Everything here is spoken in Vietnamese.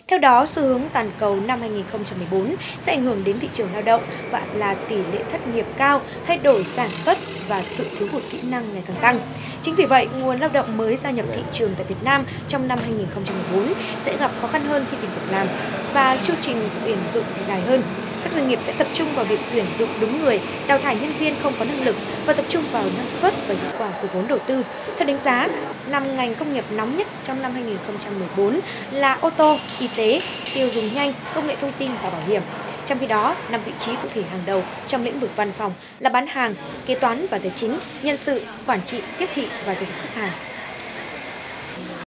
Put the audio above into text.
Theo đó, xu hướng toàn cầu năm 2014 sẽ ảnh hưởng đến thị trường lao động và là tỷ lệ thất nghiệp cao, thay đổi sản xuất và sự thiếu hụt kỹ năng ngày càng tăng. Chính vì vậy, nguồn lao động mới gia nhập thị trường tại Việt Nam trong năm 2014 sẽ gặp khó khăn hơn khi tìm việc làm và chu trình tuyển dụng thì dài hơn. Các doanh nghiệp sẽ tập trung vào việc tuyển dụng đúng người, đào thải nhân viên không có năng lực và tập trung vào năng suất và hiệu quả của vốn đầu tư. Theo đánh giá, năm ngành công nghiệp nóng nhất trong năm 2014 là ô tô, y tế, tiêu dùng nhanh, công nghệ thông tin và bảo hiểm. Trong khi đó, 5 vị trí cụ thể hàng đầu trong lĩnh vực văn phòng là bán hàng, kế toán và tài chính, nhân sự, quản trị, tiếp thị và dịch vụ khách hàng.